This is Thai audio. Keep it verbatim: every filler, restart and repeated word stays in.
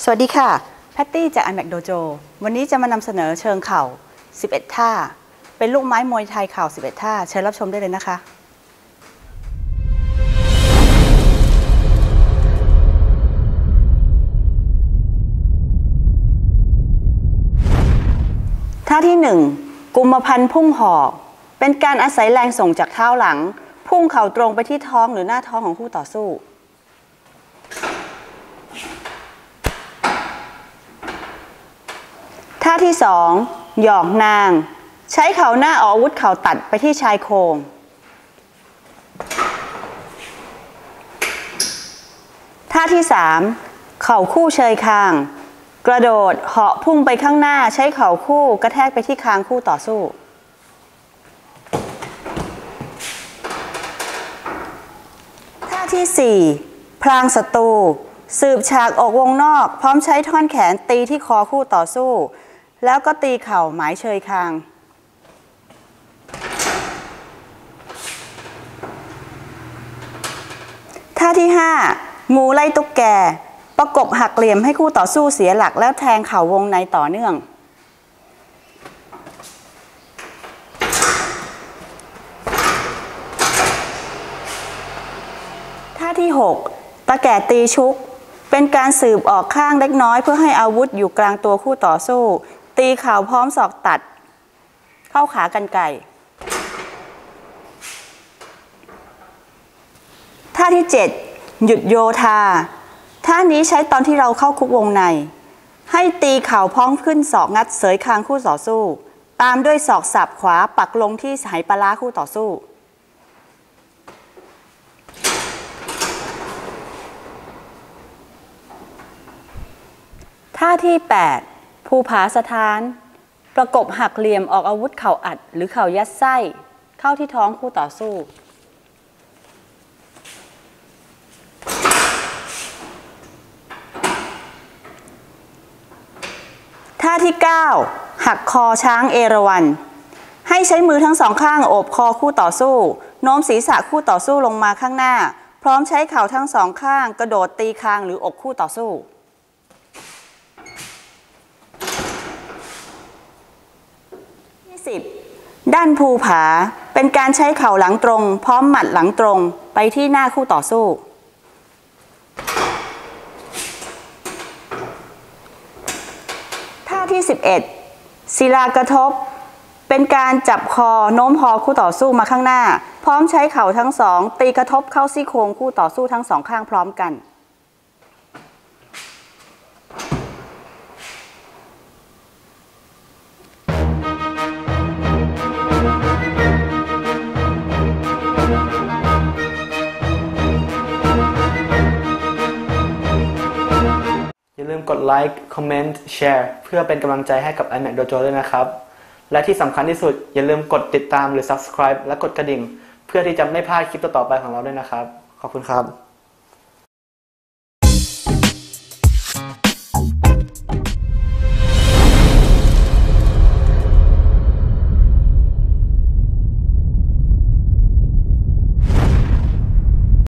สวัสดีค่ะแพตตี้จาก iMac Dojo วันนี้จะมานำเสนอเชิงเข่าสิบเอ็ดท่าเป็นลูกไม้มวยไทยเข่าสิบเอ็ดท่าเชิญรับชมได้เลยนะคะท่าที่หนึ่งกุมพันธ์พุ่งหอกเป็นการอาศัยแรงส่งจากเท้าหลังพุ่งเข่าตรงไปที่ท้องหรือหน้าท้องของคู่ต่อสู้ท่าที่สองหยอกนางใช้เข่าหน้าออกอาวุธเข่าตัดไปที่ชายโครงท่าที่สามเข่าคู่เชยคางกระโดดเหาะพุ่งไปข้างหน้าใช้เข่าคู่กระแทกไปที่คางคู่ต่อสู้ท่าที่สี่พลางศัตรูสืบฉากออกวงนอกพร้อมใช้ท่อนแขนตีที่คอคู่ต่อสู้แล้วก็ตีเข่าหมายเชยคางท่าที่ห้างูไล่ตุ๊กแกประกบหักเหลี่ยมให้คู่ต่อสู้เสียหลักแล้วแทงเข่าวงในต่อเนื่องท่าที่หกตะแก่ตีชุกเป็นการสืบออกข้างเล็กน้อยเพื่อให้อาวุธอยู่กลางตัวคู่ต่อสู้ตีเข่าพร้อมศอกตัดเข้าขากรรไกรท่าที่เจ็ดหยุดโยธาท่านี้ใช้ตอนที่เราเข้าคุกวงในให้ตีเข่าพร้อมขึ้นศอกงัดเสยคางคู่ต่อสู้ตามด้วยศอกสับขวาปักลงที่ไหปลาร้าคู่ต่อสู้ท่าที่แปดภูผาสถานประกบหักเหลี่ยมออกอาวุธเข่าอัดหรือเข่ายัดไส้เข้าที่ท้องคู่ต่อสู้ท่าที่เก้าหักคอช้างเอราวัณให้ใช้มือทั้งสองข้างโอบคอคู่ต่อสู้โน้มศีรษะคู่ต่อสู้ลงมาข้างหน้าพร้อมใช้เข่าทั้งสองข้างกระโดดตีคางหรืออกคู่ต่อสู้สิบด้านภูผาเป็นการใช้เข่าหลังตรงพร้อมหมัดหลังตรงไปที่หน้าคู่ต่อสู้ท่าที่สิบเอ็ดศิลากระทบเป็นการจับคอโน้มคอคู่ต่อสู้มาข้างหน้าพร้อมใช้เข่าทั้งสองตีกระทบเข้าซี่โครงคู่ต่อสู้ทั้งสองข้างพร้อมกันอย่าลืมกดไลค์ คอมเมนต์ แชร์เพื่อเป็นกำลังใจให้กับ iMac Dojo ด้วยนะครับและที่สำคัญที่สุดอย่าลืมกดติดตามหรือ ซับสไครบ์ และกดกระดิ่งเพื่อที่จะไม่พลาดคลิปต่อๆไปของเราด้วยนะครับขอบคุณครับ